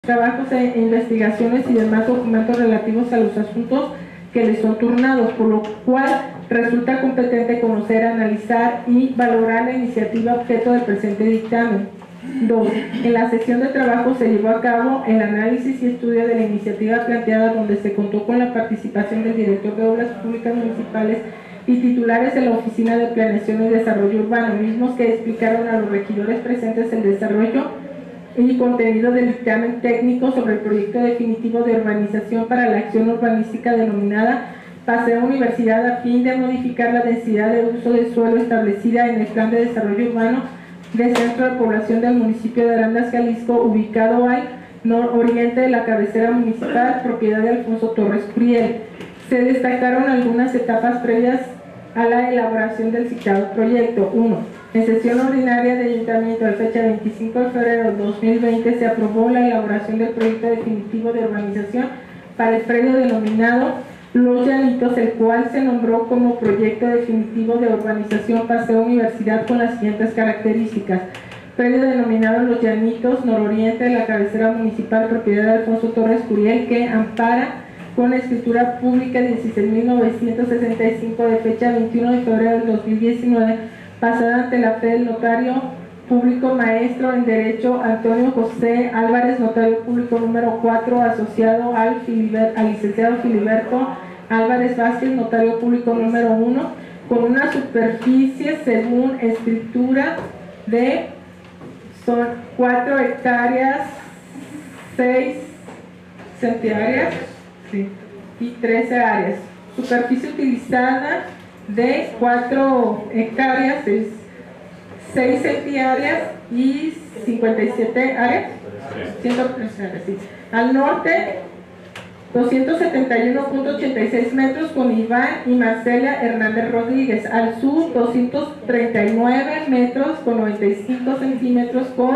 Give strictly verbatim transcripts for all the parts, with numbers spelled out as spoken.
trabajos e investigaciones y demás documentos relativos a los asuntos que les son turnados, por lo cual resulta competente conocer, analizar y valorar la iniciativa objeto del presente dictamen. dos. En la sesión de trabajo se llevó a cabo el análisis y estudio de la iniciativa planteada, donde se contó con la participación del director de Obras Públicas Municipales y titulares de la Oficina de Planeación y Desarrollo Urbano, mismos que explicaron a los regidores presentes el desarrollo y contenido del dictamen técnico sobre el proyecto definitivo de urbanización para la acción urbanística denominada Paseo Universidad, a fin de modificar la densidad de uso de suelo establecida en el Plan de Desarrollo Urbano del Centro de Población del municipio de Arandas, Jalisco, ubicado al nororiente de la cabecera municipal, propiedad de Alfonso Torres Priel. Se destacaron algunas etapas previas a la elaboración del citado proyecto. uno. En sesión ordinaria de ayuntamiento de fecha veinticinco de febrero de dos mil veinte se aprobó la elaboración del proyecto definitivo de urbanización para el predio denominado Los Llanitos, el cual se nombró como proyecto definitivo de urbanización Paseo Universidad con las siguientes características: predio denominado Los Llanitos, nororiente de la cabecera municipal, propiedad de Alfonso Torres Curiel, que ampara con escritura pública dieciséis mil novecientos sesenta y cinco de fecha veintiuno de febrero del dos mil diecinueve, pasada ante la fe del notario público maestro en Derecho Antonio José Álvarez, notario público número cuatro, asociado al, Filiber, al licenciado Filiberto Álvarez Vázquez, notario público número uno, con una superficie según escritura de son cuatro hectáreas, seis centiáreas sí, y trece áreas. Superficie utilizada de cuatro hectáreas, seis centiáreas y cincuenta y siete áreas, ciento trece áreas, sí. Al norte doscientos setenta y uno punto ochenta y seis metros con Iván y Marcela Hernández Rodríguez. Al sur doscientos treinta y nueve metros con noventa y cinco centímetros con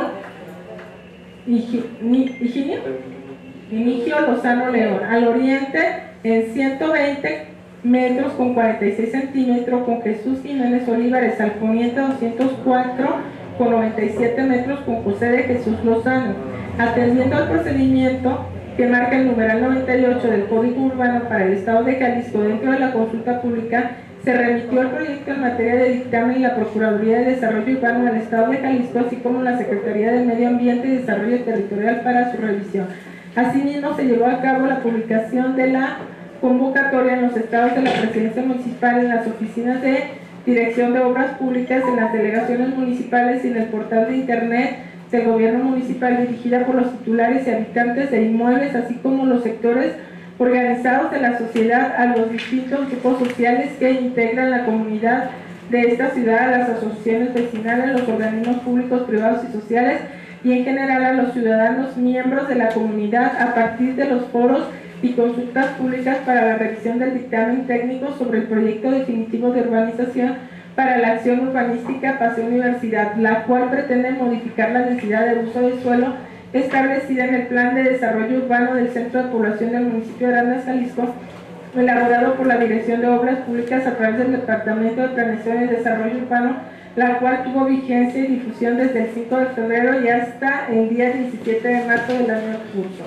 Higinio Inigio Lozano León. Al oriente en ciento veinte metros con cuarenta y seis centímetros con Jesús Jiménez Olivares. Al poniente doscientos cuatro con noventa y siete metros con José de Jesús Lozano. Atendiendo al procedimiento que marca el numeral noventa y ocho del Código Urbano para el Estado de Jalisco, dentro de la consulta pública se remitió el proyecto en materia de dictamen y la Procuraduría de Desarrollo Urbano del Estado de Jalisco, así como la Secretaría de Medio Ambiente y Desarrollo Territorial para su revisión. Asimismo, se llevó a cabo la publicación de la convocatoria en los estados de la Presidencia Municipal, en las oficinas de Dirección de Obras Públicas, en las delegaciones municipales y en el portal de Internet del Gobierno Municipal, dirigida por los titulares y habitantes de inmuebles, así como los sectores organizados de la sociedad, a los distintos grupos sociales que integran la comunidad de esta ciudad, a las asociaciones vecinales, los organismos públicos, privados y sociales, y en general a los ciudadanos miembros de la comunidad, a partir de los foros y consultas públicas para la revisión del dictamen técnico sobre el proyecto definitivo de urbanización para la acción urbanística Paseo Universidad, la cual pretende modificar la densidad de uso de suelo establecida en el Plan de Desarrollo Urbano del Centro de Población del municipio de Arandas, Jalisco, elaborado por la Dirección de Obras Públicas a través del Departamento de Planeación y Desarrollo Urbano, la cual tuvo vigencia y difusión desde el cinco de febrero y hasta el día diecisiete de marzo del año en curso.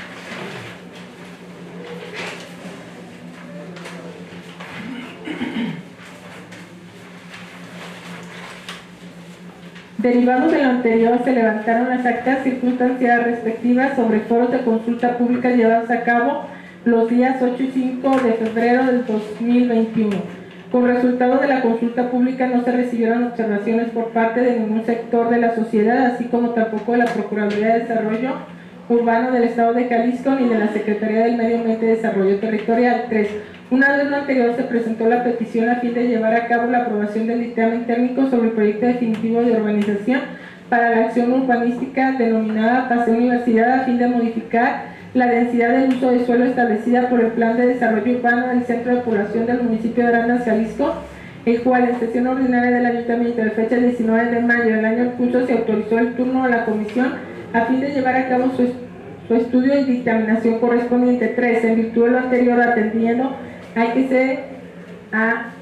Derivados de lo anterior, se levantaron las actas circunstanciadas respectivas sobre foros de consulta pública llevados a cabo los días ocho y cinco de febrero del dos mil veintiuno. Con resultado de la consulta pública no se recibieron observaciones por parte de ningún sector de la sociedad, así como tampoco de la Procuraduría de Desarrollo Urbano del Estado de Jalisco ni de la Secretaría del Medio Ambiente y Desarrollo Territorial. tres. Una vez lo anterior, se presentó la petición a fin de llevar a cabo la aprobación del dictamen técnico sobre el proyecto definitivo de urbanización para la acción urbanística denominada Paseo Universidad, a fin de modificar la densidad del uso de suelo establecida por el Plan de Desarrollo Urbano del Centro de Población del municipio de Arandas, Jalisco, el cual en sesión ordinaria del Ayuntamiento de fecha diecinueve de mayo del año en curso se autorizó el turno a la comisión a fin de llevar a cabo su, su estudio y dictaminación correspondiente. tres. En virtud de lo anterior, atendiendo hay que se a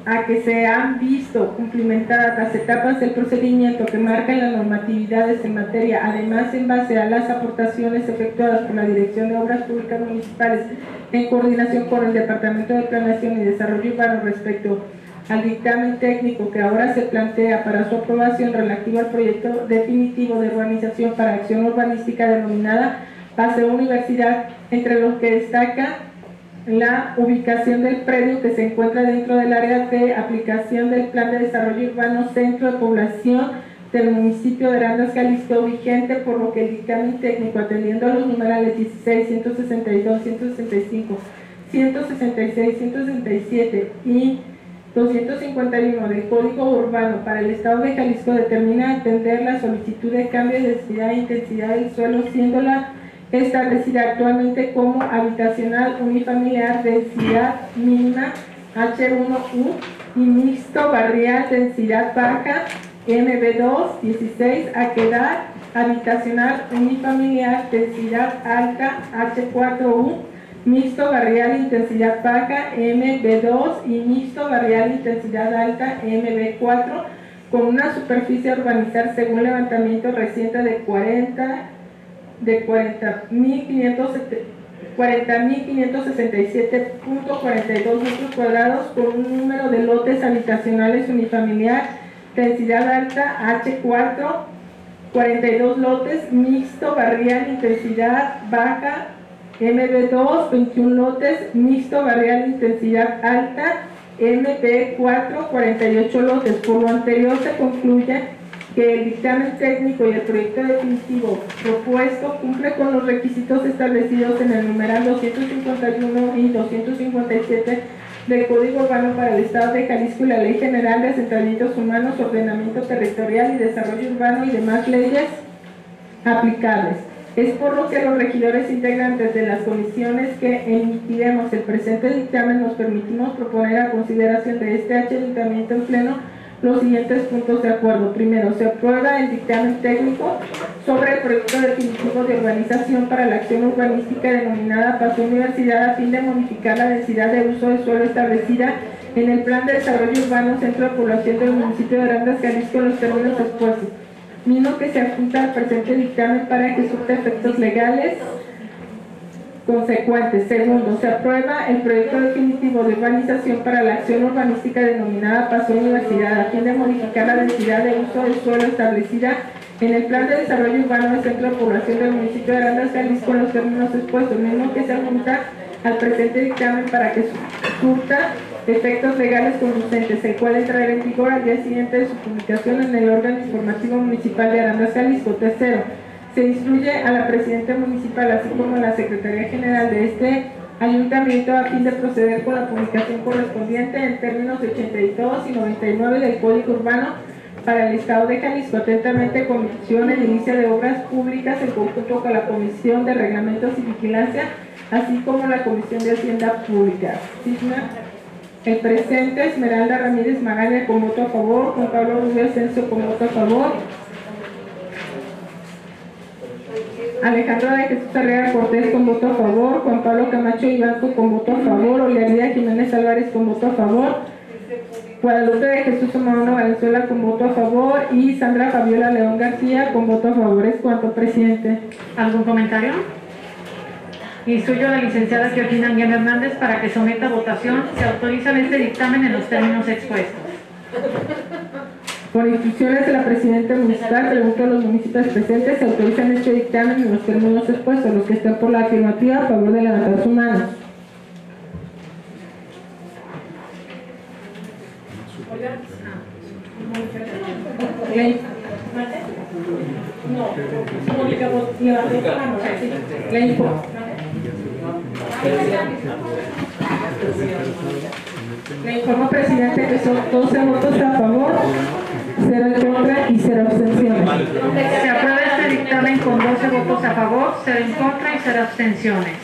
a que se han visto cumplimentadas las etapas del procedimiento que marcan las normatividades en materia, además en base a las aportaciones efectuadas por la Dirección de Obras Públicas Municipales en coordinación con el Departamento de Planeación y Desarrollo Urbano respecto al dictamen técnico que ahora se plantea para su aprobación relativo al proyecto definitivo de urbanización para acción urbanística denominada Paseo Universidad, entre los que destaca la ubicación del predio que se encuentra dentro del área de aplicación del Plan de Desarrollo Urbano Centro de Población del municipio de Arandas, Jalisco, vigente, por lo que el dictamen técnico, atendiendo a los numerales dieciséis, ciento sesenta y dos, ciento sesenta y cinco, ciento sesenta y seis, ciento sesenta y siete y doscientos cincuenta y uno del Código Urbano para el Estado de Jalisco, determina atender la solicitud de cambio de densidad e intensidad del suelo, siendo la establecida actualmente como habitacional unifamiliar, densidad mínima H uno U y mixto barrial, densidad baja M B dos, dieciséis, a quedar habitacional unifamiliar, densidad alta H cuatro U, mixto barrial, intensidad baja M B dos y mixto barrial, intensidad alta M B cuatro, con una superficie a urbanizar según levantamiento reciente de cuarenta de cuarenta mil quinientos sesenta y siete punto cuarenta y dos metros cuadrados, con un número de lotes habitacionales unifamiliar, densidad alta H cuatro, cuarenta y dos lotes, mixto barrial, intensidad baja M B dos, veintiún lotes, mixto barrial, intensidad alta M B cuatro, cuarenta y ocho lotes. Por lo anterior se concluye que el dictamen técnico y el proyecto definitivo propuesto cumple con los requisitos establecidos en el numeral doscientos cincuenta y uno y doscientos cincuenta y siete del Código Urbano para el Estado de Jalisco y la Ley General de Asentamientos Humanos, Ordenamiento Territorial y Desarrollo Urbano y demás leyes aplicables. Es por lo que los regidores integrantes de las comisiones que emitiremos el presente dictamen nos permitimos proponer a consideración de este ayuntamiento en pleno los siguientes puntos de acuerdo. Primero, se aprueba el dictamen técnico sobre el proyecto definitivo de urbanización para la acción urbanística denominada Paseo Universidad, a fin de modificar la densidad de uso de suelo establecida en el Plan de Desarrollo Urbano Centro de Población del municipio de Arandas, Jalisco, en los términos expuestos, mismo que se adjunta al presente dictamen para que surta efectos legales consecuentes. Segundo, se aprueba el proyecto definitivo de urbanización para la acción urbanística denominada Paseo Universidad, a fin de modificar la densidad de uso del suelo establecida en el Plan de Desarrollo Urbano del Centro de Población del municipio de Arandas, Jalisco, en los términos expuestos, mismo que se adjunta al presente dictamen para que surta efectos legales conducentes, el cual entrará en vigor al día siguiente de su publicación en el órgano informativo municipal de Arandas, Jalisco. Tercero, se instruye a la presidenta municipal, así como a la Secretaría General de este ayuntamiento, a fin de proceder con la publicación correspondiente en términos de ochenta y dos y noventa y nueve del Código Urbano para el Estado de Jalisco. Atentamente, Comisión Edilicia de Obras Públicas, en conjunto con la Comisión de Reglamentos y Vigilancia, así como la Comisión de Hacienda Pública. Signa el presente Esmeralda Ramírez Magaña con voto a favor, Juan Pablo Rubio Asensio con voto a favor, Alejandro de Jesús Arreaga Cortés con voto a favor, Juan Pablo Camacho Ibanco con voto a favor, Olearida Jiménez Álvarez con voto a favor, Guadalupe de Jesús Omano Valenzuela con voto a favor y Sandra Fabiola León García con voto a favor. Es cuanto, presidente. ¿Algún comentario? Instruyo a la licenciada Georgina Anguiano Hernández para que someta a votación. Se autorizan este dictamen en los términos expuestos. Por instrucciones de la presidenta municipal, pregunto a los municipios presentes, se autorizan este dictamen en los términos expuestos. Los que están por la afirmativa, a favor de levantar su mano. Ley. Ley. Le informo, presidente, que son doce votos a favor, cero en contra y cero abstenciones. Se aprueba este dictamen con doce votos a favor, cero en contra y cero abstenciones.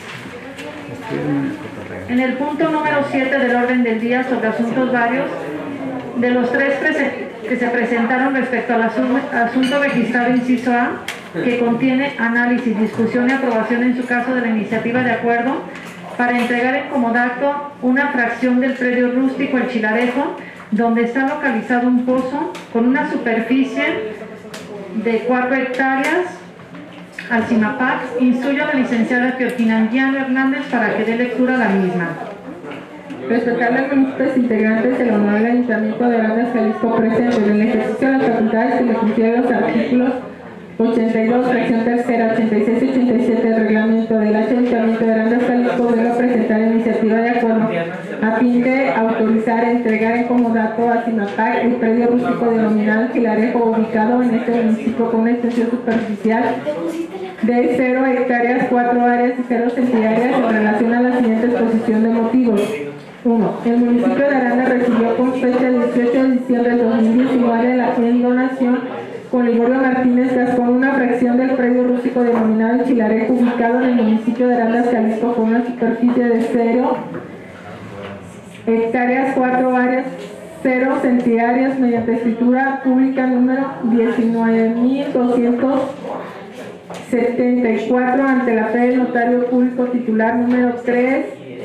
En el punto número siete del orden del día sobre asuntos varios, de los tres que se presentaron respecto al asunto registrado inciso A, que contiene análisis, discusión y aprobación en su caso de la iniciativa de acuerdo para entregar en comodato una fracción del predio rústico El Chilarejo donde está localizado un pozo con una superficie de cuatro hectáreas al CIMAPAC. Instruyo a la licenciada Georgina Anguiano Hernández para que dé lectura a la misma. Respetar a los municipios integrantes del Honorable Ayuntamiento de Arandas, Jalisco presente en el ejercicio de las facultades que le confieren los artículos ochenta y dos, fracción tercera, ochenta y seis y ochenta y siete del reglamento del Ayuntamiento de Arandas, Jalisco, debe presentar iniciativa de acuerdo a fin de autorizar e entregar en comodato a CIMAPAC el predio rústico denominado Chilarejo, ubicado en este municipio con una extensión superficial de cero hectáreas, cuatro áreas y cero centímetros en relación a la siguiente exposición de motivos. uno. El municipio de Arandas recibió con fecha del dieciocho de diciembre de dos mil diecinueve la en donación con Liborio Martínez Gascón una fracción del predio rústico denominado Chilarejo, ubicado en el municipio de Arandas, Jalisco, con una superficie de cero hectáreas, cuatro áreas, cero centímetros, mediante escritura pública número diecinueve mil doscientos setenta y cuatro ante la fe del notario público titular número tres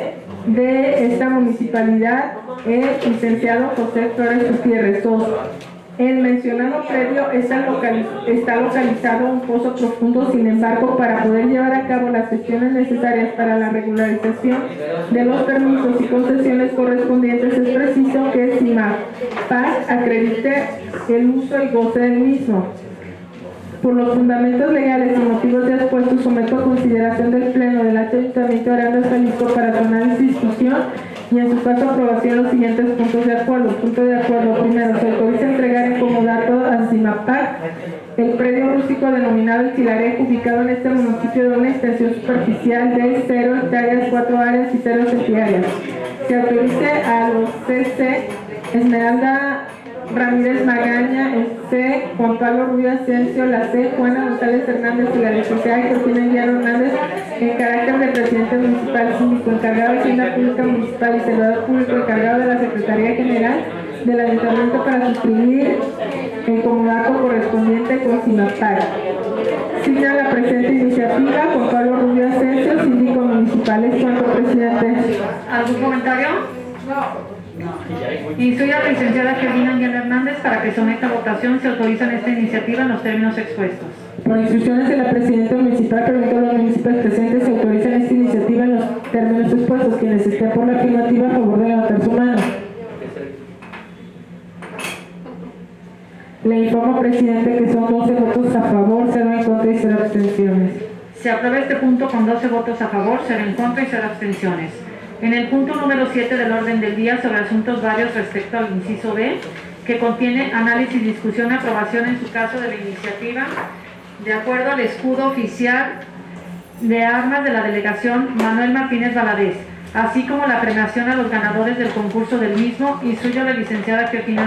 de esta municipalidad, el licenciado José Flores Gutiérrez. dos. El mencionado predio está, localiz está localizado en un pozo profundo. Sin embargo, para poder llevar a cabo las gestiones necesarias para la regularización de los permisos y concesiones correspondientes, es preciso que CIMAPAC acredite el uso y goce del mismo. Por los fundamentos legales y motivos ya expuestos, someto a consideración del Pleno del Ayuntamiento de Arandas, Jalisco, para su análisis y discusión y en su caso aprobación los siguientes puntos de acuerdo. Punto de acuerdo. Primero, se autoriza a entregar en comodato a CIMAPAC el predio rústico denominado El Chilarejo, ubicado en este municipio de una extensión superficial de cero hectáreas, cuatro áreas y cero centímetros. Se autorice a los C C Esmeralda Ramírez Magaña, el C, Juan Pablo Rubio Asensio, la C, Juana González Hernández y la licenciada Georgina Anguiano Hernández, en carácter de presidente municipal, síndico, encargado de Hacienda Pública Municipal y servidor público encargado de la Secretaría General del Ayuntamiento para suscribir el comodato correspondiente con CIMAPAC. Signa la presente iniciativa Juan Pablo Rubio Asensio, síndico municipal. ¿Es cuanto, presidente? ¿Algún comentario? No. Instruyo a la licenciada Georgina Anguiano Hernández para que someta a votación si autorizan esta iniciativa en los términos expuestos. Por instrucciones de la presidenta municipal, pregunto a los municipios presentes si autorizan esta iniciativa en los términos expuestos. Quienes estén por la afirmativa, a favor de levantar su mano. Le informo, presidente, que son doce votos a favor, cero en contra y cero abstenciones. Se aprueba este punto con doce votos a favor, cero en contra y cero abstenciones. En el punto número siete del orden del día sobre asuntos varios respecto al inciso B, que contiene análisis, discusión, aprobación en su caso de la iniciativa, de acuerdo al escudo oficial de armas de la delegación Manuel Martínez Valadez, así como la premiación a los ganadores del concurso del mismo, instruyo a la licenciada Georgina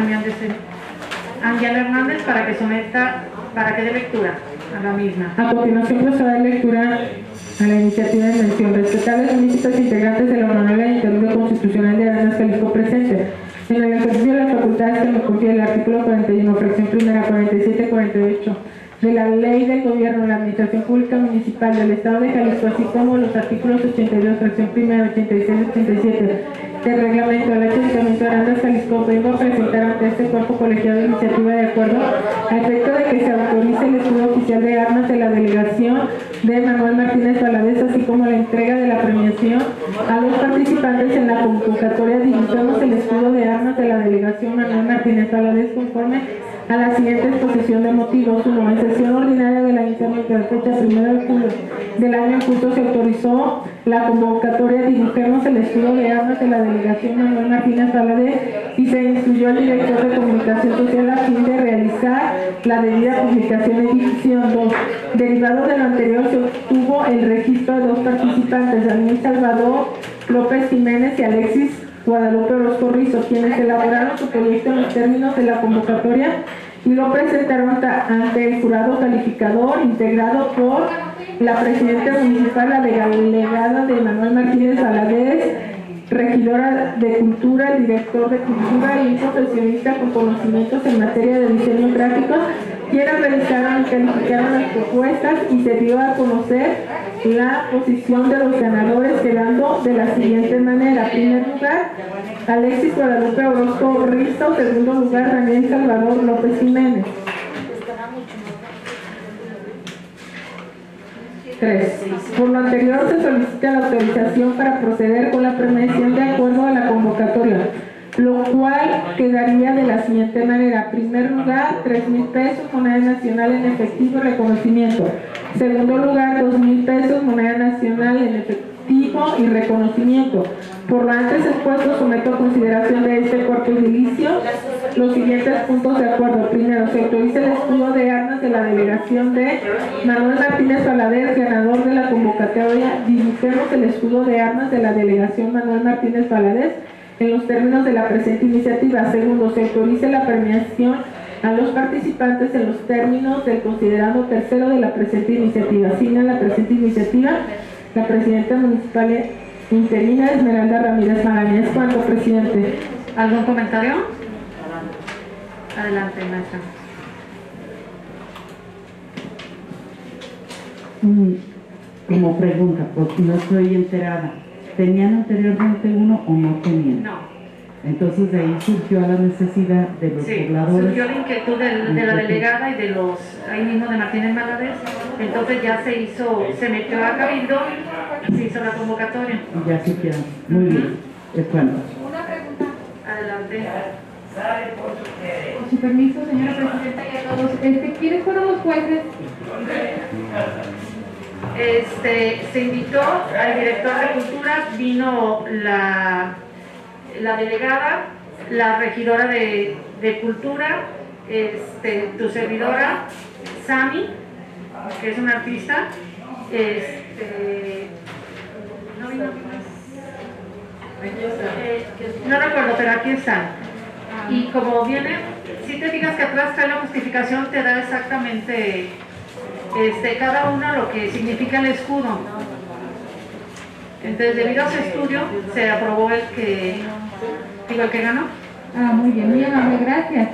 Anguiano Hernández para que someta, para que dé lectura a la misma. A continuación procedo a dar lectura a la iniciativa de mención. Respetar los municipios integrantes de la Honorable Ayuntamiento Constitucional de Arandas, Jalisco presente. En el ejercicio de las facultades que me confiere el artículo cuarenta y uno, fracción primera, cuarenta y siete, cuarenta y ocho de la Ley del Gobierno de la Administración Pública Municipal del Estado de Jalisco, así como los artículos ochenta y dos, fracción primera, ochenta y seis y ochenta y siete del reglamento del Ayuntamiento de Arandas, Jalisco, vengo a presentar ante este cuerpo colegiado de iniciativa de acuerdo a efecto de que se autorice el escudo oficial de armas de la delegación de Manuel Martínez Valadez, así como la entrega de la premiación a los participantes en la convocatoria. Dirigimos el escudo de armas de la delegación Manuel Martínez Valadez conforme a la siguiente exposición de motivos. uno. En sesión ordinaria del Ayuntamiento de fecha primero de julio del año en curso se autorizó la convocatoria. Dibujemos el escudo de armas de la delegación Manuel Martínez Valadez y se instruyó al director de comunicación social a fin de realizar la debida publicación y difusión. dos. Derivado de lo anterior, se obtuvo el registro de dos participantes, Daniel Salvador López Jiménez y Alexis Guadalupe Orozco Rizo, quienes elaboraron su proyecto en los términos de la convocatoria y lo presentaron ante el jurado calificador integrado por la presidenta municipal, la delegada de Manuel Martínez Valadez, regidora de Cultura, el director de Cultura y un profesionista con conocimientos en materia de diseño gráfico, quienes realizaron y calificaron las propuestas y se dio a conocer la posición de los ganadores, quedando de la siguiente manera. En primer lugar, Alexis Guadalupe Orozco Risto. Segundo lugar, Daniel Salvador López Jiménez. tres. Por lo anterior, se solicita la autorización para proceder con la premiación de acuerdo a la convocatoria, lo cual quedaría de la siguiente manera. Primer lugar, tres mil pesos, moneda nacional en efectivo y reconocimiento. Segundo lugar, dos mil pesos, moneda nacional en efectivo y reconocimiento. Por lo antes expuesto, someto a consideración de este cuerpo edilicio los siguientes puntos de acuerdo. Primero, se autoriza el escudo de armas de la delegación de Manuel Martínez Valadez, ganador de la convocatoria. Dibujemos el escudo de armas de la delegación Manuel Martínez Valadez en los términos de la presente iniciativa. Segundo, se autoriza la premiación a los participantes en los términos del considerado tercero de la presente iniciativa. Signa la presente iniciativa la presidenta municipal interina Esmeralda Ramírez Magaña. ¿Cuánto, presidente? ¿Algún comentario? Adelante, maestra. Como pregunta, porque no estoy enterada, ¿tenían anteriormente uno o no tenían? No. Entonces de ahí surgió la necesidad de los Sí, pobladores. surgió la inquietud de, de la delegada y de los, ahí mismo de Martínez Valadez. Entonces ya se hizo, se metió a Cabildo y se hizo la convocatoria. Ya supieron. Muy bien. ¿Es cuánto? Una pregunta. Adelante. Con su permiso, señora presidenta, y a todos. Este, ¿quiénes fueron los jueces? Este, se invitó al director de Cultura, vino la, la delegada, la regidora de, de Cultura, este, tu servidora, Sami, que es una artista, este, no vino eh, no recuerdo, pero aquí están. Y como viene, si te fijas que atrás trae la justificación, te da exactamente este, cada uno lo que significa el escudo. Entonces, debido a ese estudio, se aprobó el que, digo, el que ganó. Ah, muy bien, muy amable, gracias.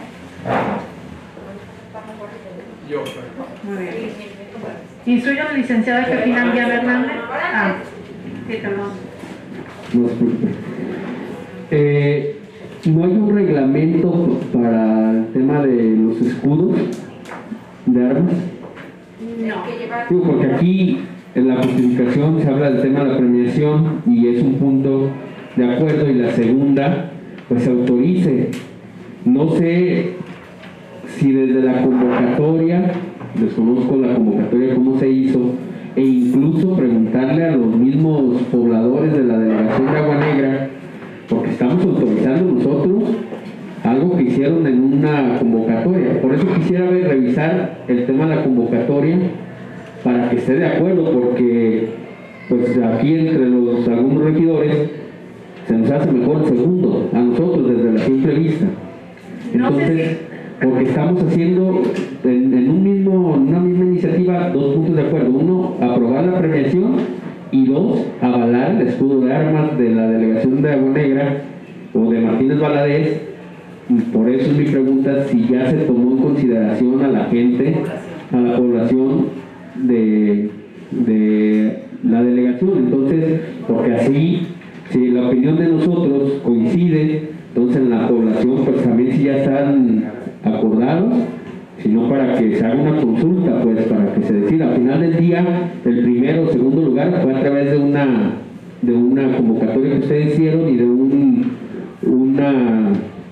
Muy bien. Instruyo a la licenciada Pepina Villar Hernández. Ah, sí, perdón. No, disculpe. Eh, ¿No hay un reglamento para el tema de los escudos de armas? No. Digo, porque aquí en la justificación se habla del tema de la premiación y es un punto de acuerdo, y la segunda, pues se autorice. No sé si desde la convocatoria, desconozco la convocatoria cómo se hizo, e incluso preguntarle a los mismos pobladores de la delegación de Agua Negra, porque estamos autorizando nosotros algo que hicieron en una convocatoria. Por eso quisiera ver, revisar el tema de la convocatoria para que esté de acuerdo, porque pues aquí entre los algunos regidores se nos hace mejor el segundo, a nosotros desde la simple vista. Entonces, porque estamos haciendo en, en un mismo, en una misma iniciativa dos puntos de acuerdo: uno, aprobar la premiación, y dos, avalar el escudo de armas de la delegación de Agua Negra o de Martínez Valadez. Por eso es mi pregunta, si ya se tomó en consideración a la gente, a la población de, de la delegación. Entonces, porque así, si la opinión de nosotros coincide, entonces en la población pues también si ya están acordados, sino para que se haga una consulta, pues para que se decida. Al final del día, el primero o segundo lugar fue a través de una de una convocatoria que ustedes hicieron y de un una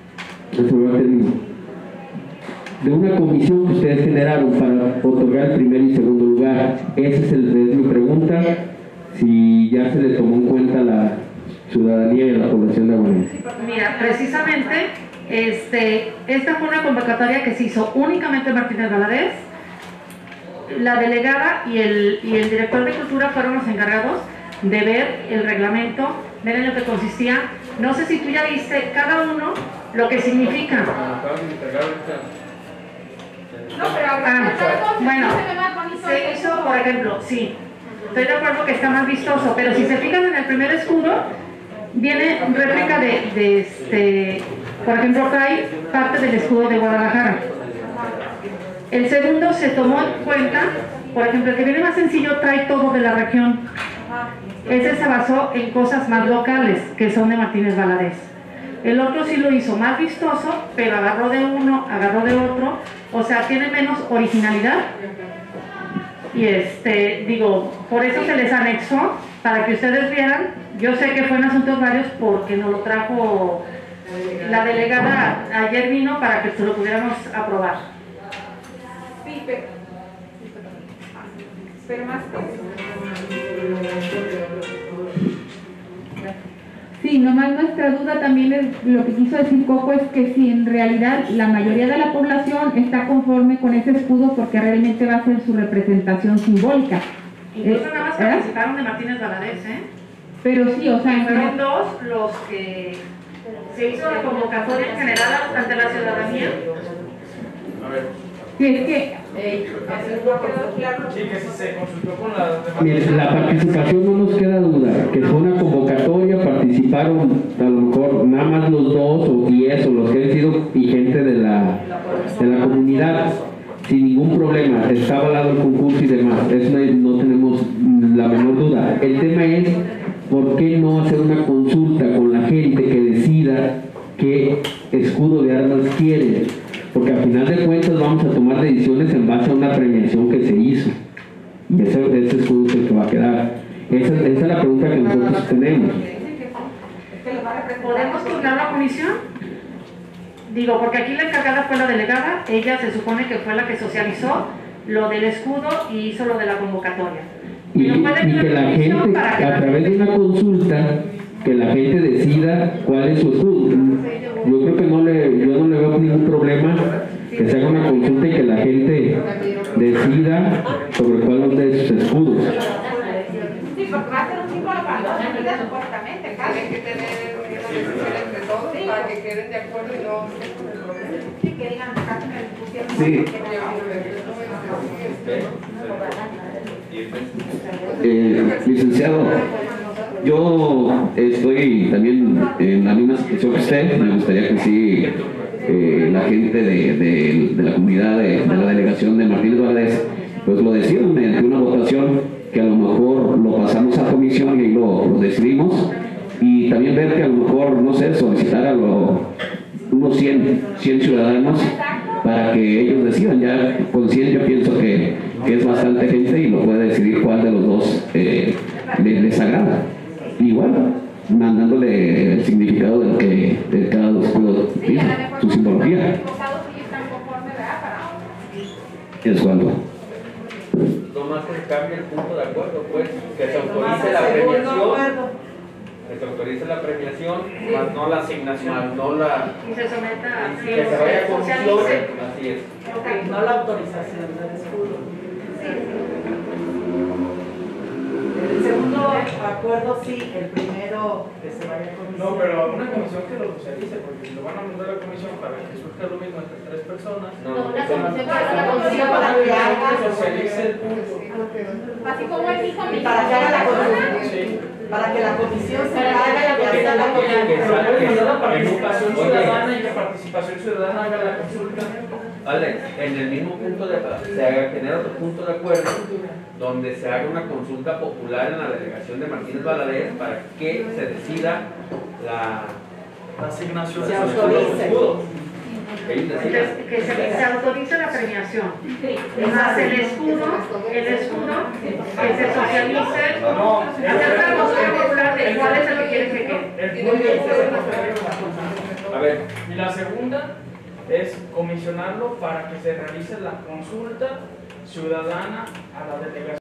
de una comisión que ustedes generaron para otorgar el primer y segundo lugar. Esa es, el, es mi pregunta, si ya se le tomó en cuenta la ciudadanía y la población de Agua Negra. Mira, precisamente este, esta fue una convocatoria que se hizo únicamente en Martínez Valadez. La delegada y el, y el director de Cultura fueron los encargados de ver el reglamento, ver en lo que consistía. No sé si tú ya viste cada uno lo que significa. No, pero Ah, bueno, se ve más bonito. se hizo, por ejemplo, sí, estoy de acuerdo que está más vistoso, pero si se fijan en el primer escudo, viene réplica de, de este, por ejemplo, trae parte del escudo de Guadalajara. El segundo se tomó en cuenta Por ejemplo, el que viene más sencillo trae todo de la región. Ese se basó en cosas más locales, que son de Martínez Valadez. El otro sí lo hizo más vistoso, pero agarró de uno, agarró de otro, o sea, tiene menos originalidad. Y este, digo, por eso se les anexó, para que ustedes vieran. Yo sé que fue en asuntos varios porque nos lo trajo la delegada, ayer vino para que se lo pudiéramos aprobar. Sí, pero, pero más Sí, nomás nuestra duda también es, lo que quiso decir Coco es que si en realidad la mayoría de la población está conforme con ese escudo porque realmente va a ser su representación simbólica. Incluso Eh, nada más ¿eh? participaron de Martínez Valadez, ¿eh? Pero sí, o sea, en Fueron dos los que se hizo la convocatoria en general ante la ciudadanía. sí, es que Sí, que si se consultó con las demás. Mire, la participación no nos queda duda, que fue una convocatoria, participaron a lo mejor nada más los dos o diez o los que han sido y gente de la, de la comunidad, sin ningún problema, está avalado el concurso y demás, eso no tenemos la menor duda. El tema es, ¿por qué no hacer una consulta con la gente que decida qué escudo de armas quiere? Porque al final de cuentas vamos a tomar decisiones en base a una premiación que se hizo. Y ese, ese escudo es el que va a quedar. Esa, esa es la pregunta que nosotros tenemos. ¿Podemos turnar la comisión? Digo, porque aquí la encargada fue la delegada, ella se supone que fue la que socializó lo del escudo y hizo lo de la convocatoria. Y, Pero pueden y ir que a la comisión gente, para que a la- través de una consulta, que la gente decida cuál es su escudo. Yo creo que no le, yo no le veo ningún problema que se haga una consulta y que la gente decida sobre cuál de sus escudos. Sí, porque va a ser un símbolo para toda la vida, supuestamente. Tienen que tener una decisión entre todos para que queden de acuerdo y no. Sí, que digan, acá me pusieron. Sí. Eh, licenciado, yo estoy también en la misma situación que usted. Me gustaría que sí, eh, la gente de, de, de la comunidad de, de la delegación de Martínez Valadez, pues lo decían mediante una votación que a lo mejor lo pasamos a comisión y lo, lo decidimos, y también ver que a lo mejor, no sé, solicitar a lo, unos cien, cien ciudadanos para que ellos decidan. Ya con cien yo pienso que, que es bastante gente y lo puede decidir cuál de los dos eh, les, les agrada. Igual, mandándole el significado de lo que de cada escudo dice, su simbología. Es cuando. No más que se cambie el punto de acuerdo, pues, que se autorice la premiación, que se autorice la premiación, más no la asignación, más no la... Y se someta a que se vaya a comisión, socialice. así es. Ok. No la autorización del escudo. El segundo acuerdo sí, el primero que se vaya a comisión. No, pero una comisión que lo socialice, porque si lo van a mandar a la comisión para que surja lo mismo entre tres personas, No, No, la son- comisión para la comisión para que que haga. socialice el punto. Así como él dijo, Y para que haga la comisión. Sí. Para que la comisión se Para que haga la haga Que, la que, que comisión. salga la participación Oye. ciudadana y que participación ciudadana haga la consulta. Alex, en el mismo punto de se haga, genera otro punto de acuerdo donde se haga una consulta popular en la delegación de Martínez Valadez para que se decida la La asignación Se de los autorice. escudos. que ellos decidan. Entonces, que se, se autorice la premiación, más el escudo, el escudo, que se socialice, No, hacer una consulta popular de cuál es el que quieren que quede. el punto es A ver, y la segunda es comisionarlo para que se realice la consulta ciudadana a la delegación.